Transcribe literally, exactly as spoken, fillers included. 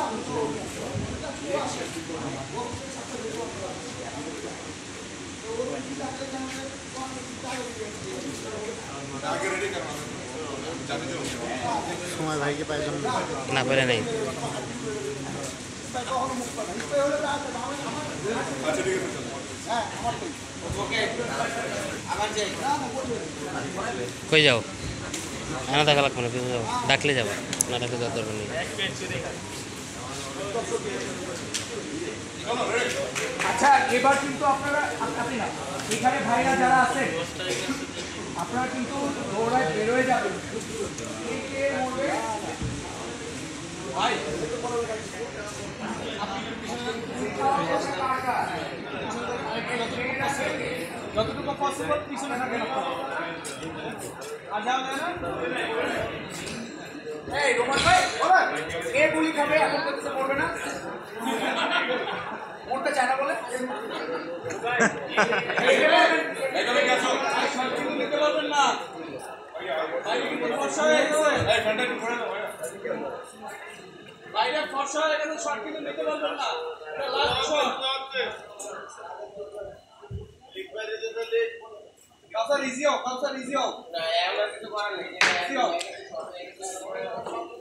সময় ভাইকে পাই না পারে নাই কই যাও আনা দেখা লাগবে না যাও ডাকলে যাবো না ডাকলে যাওয়ার দরকার নেই আচ্ছা এবার কিন্তু আপনারা আপনি না এখানে ভাইরা যারা আছে আপনারা কিন্তু দৌড়ায় বেরোয় যাবেন ভাই যতটুকু পসিবল পিছনে থাকেন আর যাও না এই রোমান ভাই এ গুলি খাবে এখন তো কিছু করবে না মরতে চায় না বলে নিতে পারবেন না বাইরে ফর্সা হয়ে গেছে শর্ট কিন্তু নিতে পারবেন না কাউসার ইজি হোক কাউসার ইজি হোক না এমন কিছু করার নেই ইজি হোক